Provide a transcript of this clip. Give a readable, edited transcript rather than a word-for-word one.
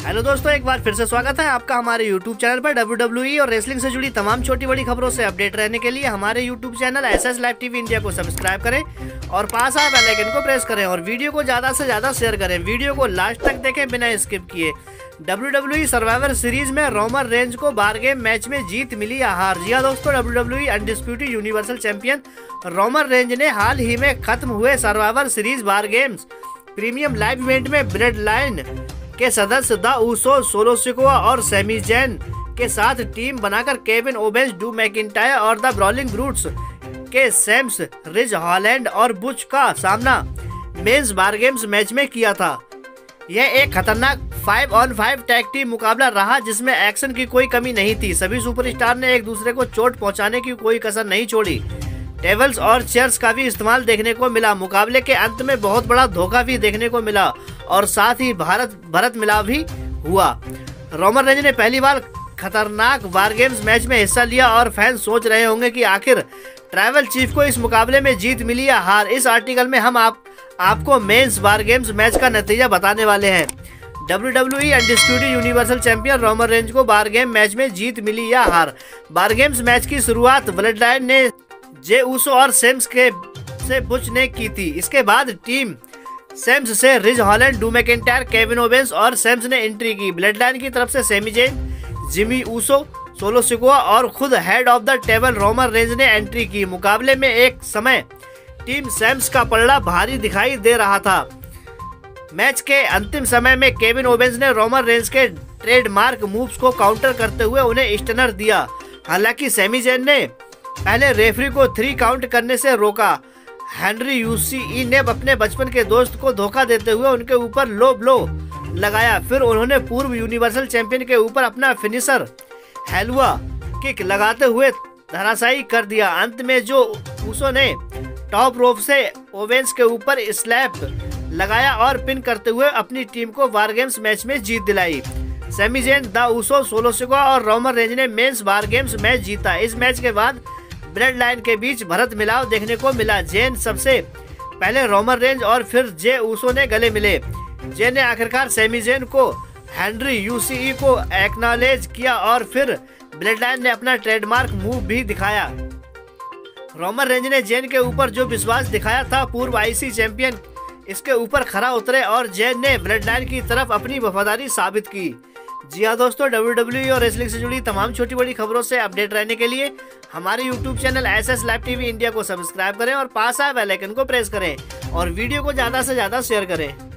Hello दोस्तों, एक बार फिर से स्वागत है आपका हमारे YouTube चैनल पर। WWE और रेसलिंग से जुड़ी तमाम छोटी बड़ी खबरों से अपडेट रहने के लिए हमारे YouTube channel SS live TV India को सब्सक्राइब करें और पास आए बेल आइकन को प्रेस करें और वीडियो को ज़्यादा से ज़्यादा शेयर करें। वीडियो को लास्ट तक देखें बिना स्किप किए। WWE सर्वाइवर सीरीज में रोमन रेंज को बार गेम मैच में जीत मिली या हार। जी हाँ दोस्तों, WWE undisputed universal champion Roman Reigns ने हाल ही में खत्म हुए Survivor Series war games premium live event में ब्लड लाइन के सदस्य द उसो, सोलो सिकोआ और सैमी ज़ैन के साथ टीम बनाकर केविन ओवेंस, ड्रू मैकिंटायर और द ब्रॉलिंग ब्रूट्स के सैम्स, रिज हॉलैंड और बुच का सामना मेंस बार गेम्स मैच में किया था। यह एक खतरनाक 5-on-5 टैग टीम मुकाबला रहा जिसमें एक्शन की कोई कमी नहीं थी। सभी सुपरस्टार ने एक दूसरे को चोट पहुंचाने की कोई कसर नहीं छोड़ी। टेबल्स और चेयर्स का भी इस्तेमाल देखने को मिला। मुकाबले के अंत में बहुत बड़ा धोखा भी देखने को मिला और साथ ही भरत मिलाप भी हुआ। रोमन रेंज ने पहली बार खतरनाक बार गेम्स मैच में हिस्सा लिया और फैंस सोच रहे होंगे कि आखिर ट्राइबल चीफ को इस मुकाबले में जीत मिली या हार। इस आर्टिकल में हम आपको मेंस बार गेम्स मैच का नतीजा बताने वाले हैं। WWE undisputed universal champion Roman Reigns को बार गेम मैच में जीत मिली या हार। बार गेम्स मैच की शुरुआत ब्लड लाइन ने जे उस और सेम्स से बुच ने की थी। इसके बाद टीम सेम्स से Ridge Holland, Drew McIntyre, Kevin Owens और सेम्स ने एंट्री की। ब्लड लाइन की तरफ से Sami Zayn, Jimmy Uso, Solo Sikoa और खुद head of the table Roman Reigns ने एंट्री की। मुकाबले में एक समय टीम सेम्स का पलड़ा भारी दिखाई दे रहा था। मैच के अंतिम समय में केविन ओवेंस ने रोमन रेंज के ट्रेडमार्क मूव्स को काउंटर करते हुए उन्हें स्टनर दिया। हालांकि सैमी ज़ैन ने पहले रेफरी को 3 काउंट करने से रोका। हेनरी यूसीई ने अपने बचपन के दोस्त को धोखा देते हुए उनके ऊपर लो ब्लो लगाया। फिर उन्होंने पूर्व यूनिवर्सल चैंपियन के ऊपर अपना फिनिशर हेलुआ किक लगाते हुए धराशायी कर दिया। अंत में जो उस ने टॉप रोप से ओवेंस के ऊपर स्लैप लगाया और पिन करते हुए अपनी टीम को बार गेम्स मैच में जीत दिलाई। Sami Zayn, the Uso, Solo Sikoa और रोमन रेंज ने मेंस बार गेम्स मैच जीता। इस मैच के बाद ब्लड लाइन के बीच भरत मिलाप देखने को मिला। ज़ैन सबसे पहले रोमन रेंज और फिर जे उसो ने गले मिले। ज़ैन ने आखिरकार सैमी ज़ैन को हेनरी यूसीई को एक्नॉलेज किया और फिर ब्लड लाइन ने अपना ट्रेडमार्क मूव भी दिखाया। रोमन रेंज ने ज़ैन के ऊपर जो विश्वास दिखाया था, पूर्व आईसी चैंपियन इसके ऊपर खरा उतरे और ज़ैन ने ब्लड लाइन की तरफ अपनी वफादारी साबित की। जी हाँ दोस्तों, WWE और रेसलिंग से जुड़ी तमाम छोटी बड़ी खबरों से अपडेट रहने के लिए हमारे YouTube channel SS live TV India को सब्सक्राइब करें और पास आए बेल आइकन को प्रेस करें और वीडियो को ज़्यादा से ज़्यादा शेयर करें।